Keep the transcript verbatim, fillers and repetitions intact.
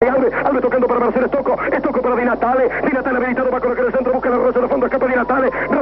y Alve, Alve tocando para Marcelo Estocco, Estocco para Di Natale, Di Natale habilitado, va a colocar el centro, busca la rosa de fondo, escapa Di Natale,